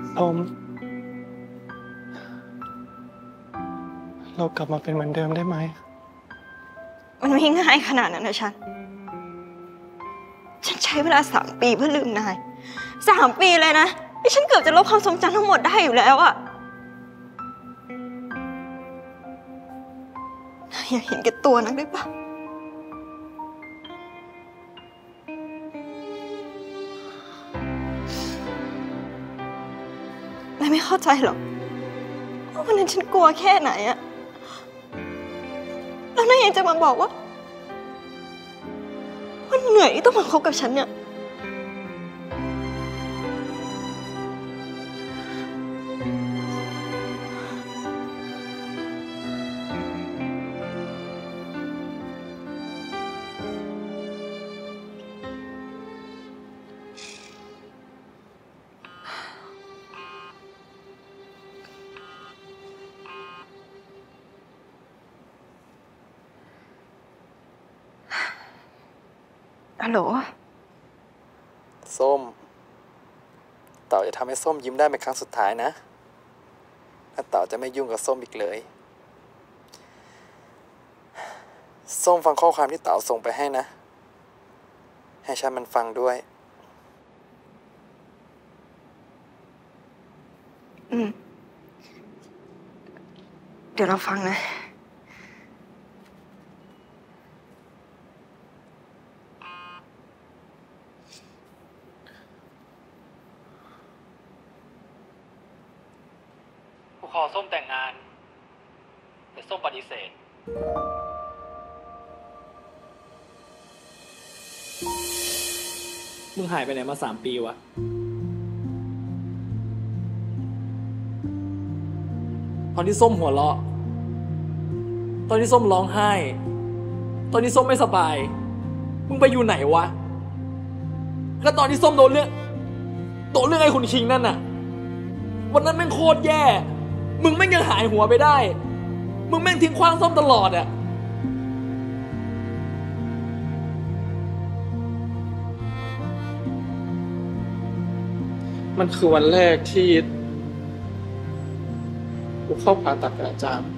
ส้มเรากลับมาเป็นเหมือนเดิมได้ไหมมันไม่ง่ายขนาดนั้นนะฉันใช้เวลา3 ปีเพื่อลืมนาย3 ปีเลยนะที่ฉันเกือบจะลบความทรงจำทั้งหมดได้อยู่แล้วอะนายอย่าเห็นแก่ตัวนักได้ปะนายไม่เข้าใจหรอกว่าวันนั้นฉันกลัวแค่ไหนอะแล้วนายยังจะมาบอกว่าเหนื่อยที่ต้องมาคบกับฉันเนี่ยฮัลโหลส้มเต๋าจะทำให้ส้มยิ้มได้เป็นครั้งสุดท้ายนะและเต๋าจะไม่ยุ่งกับส้มอีกเลยส้มฟังข้อความที่เต๋าส่งไปให้นะให้ฉันมันฟังด้วยเดี๋ยวเราฟังนะขอส้มแต่งงานแต่ส้มปฏิเสธมึงหายไปไหนมา3 ปีวะตอนที่ส้มหัวเราะตอนที่ส้มร้องไห้ตอนที่ส้มไม่สบายมึงไปอยู่ไหนวะก็ตอนที่ส้มโดนเรื่องไอ้คุณคิงนั่นน่ะวันนั้นแม่งโคตรแย่มึงแม่งยังหายหัวไปได้มึงแม่งทิ้งขว้างส้มตลอดอ่ะมันคือวันแรกที่กูเข้าผ่าตัดกับอาจารย์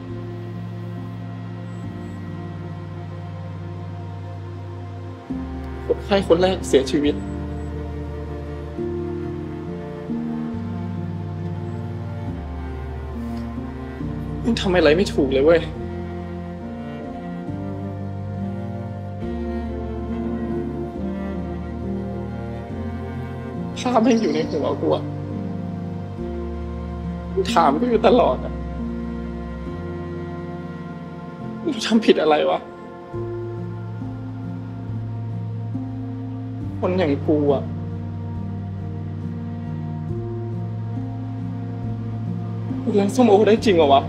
คนไข้คนแรกเสียชีวิตมันทำอะไรไม่ถูกเลยเว้ยภาพมันอยู่ในหัวกูอะถามกูอยู่ตลอดอะกูทำผิดอะไรวะคนอย่างกูอะกูรักส้มโอได้จริงเหรอวะ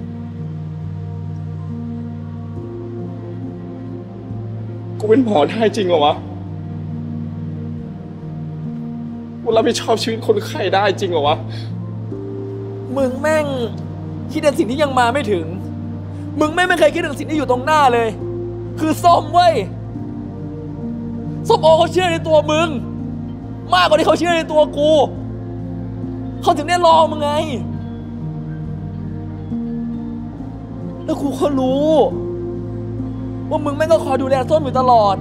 กูเป็นหมอได้จริงเหรอวะกูรับผิดชอบชีวิตคนไข้ได้จริงเหรอวะมึงแม่งคิดถึงสิ่งที่ยังมาไม่ถึงมึงไม่เคยคิดถึงสิ่งที่อยู่ตรงหน้าเลยคือส้มเว้ยส้มโอเขาเชื่อในตัวมึงมากกว่าที่เขาเชื่อในตัวกูเขาถึงได้รอมึงไงแล้วกูก็รู้ว่ามึงแม่งก็คอยดูแลส้มอยู่ตลอด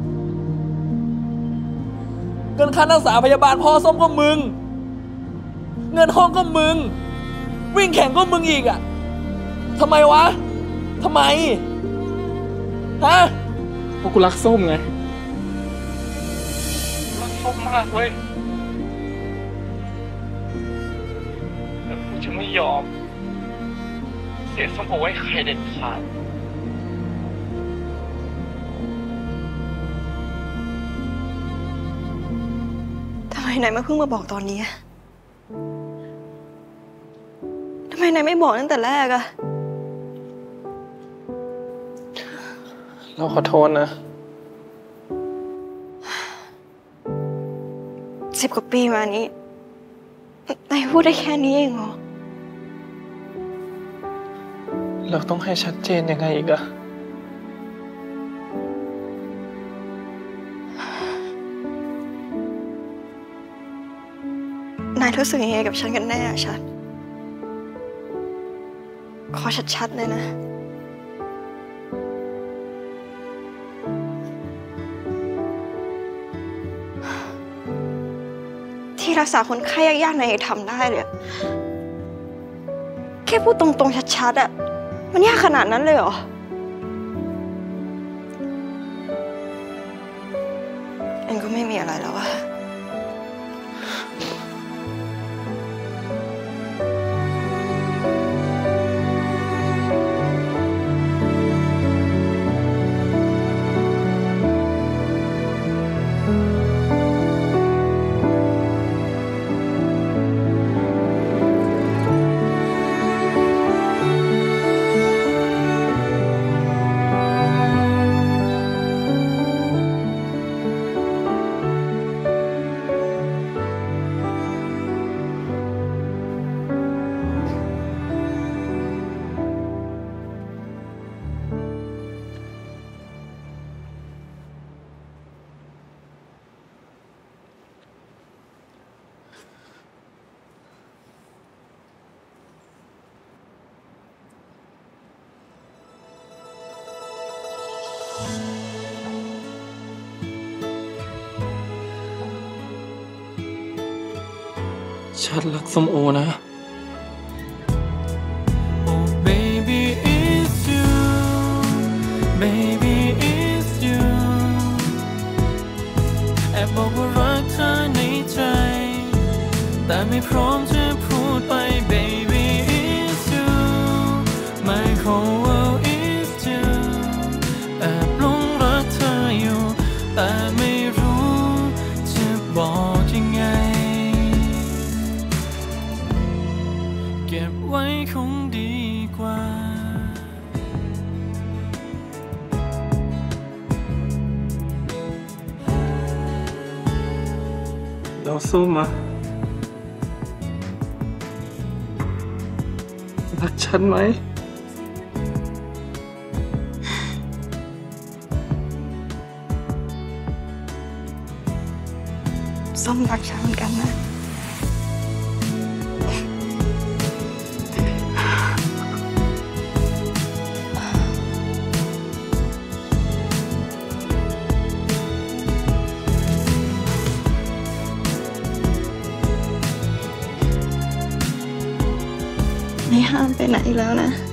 เงินค่ารักษาพยาบาลพ่อส้มก็มึงเงินห้องก็มึงวิ่งแข่งก็มึงอีกอ่ะทำไมวะทำไมฮะเพราะกูรักส้มไงรักส้มมากเว้ยแต่กูจะไม่ยอมเสียส้มเอาไว้ใครเด็ดขาดทำไมนายมาเพิ่งมาบอกตอนนี้ทำไมนายไม่บอกตั้งแต่แรกอะเราขอโทษนะ 10 กว่าปีมานี้นายพูดได้แค่นี้เองเหรอเราต้องให้ชัดเจนยังไงอีกอะนายรู้สึกยังไงกับฉันกันแน่ชัดขอชัดๆเลยนะที่รักษาคนไข้ยากๆนายทำได้เลยแค่พูดตรงๆชัดๆอะมันยากขนาดนั้นเลยเหรอเอ็งก็ไม่มีอะไรแล้วอะฉันรักส้มโอนะ Oh baby it's you baby it's you แอบบอกว่ารักเธอในใจแต่ไม่พร้อมจะพูดไป baby it's you my whole world is you แอบหลงรักเธออยู่แต่ไม่รู้จะบอกยังไงเก็บไว้คงดีกว่าแล้วส้มอะรักฉันไหมส้มรักฉันเหมือนกันนะไม่ห้ามไปไหนแล้วนะ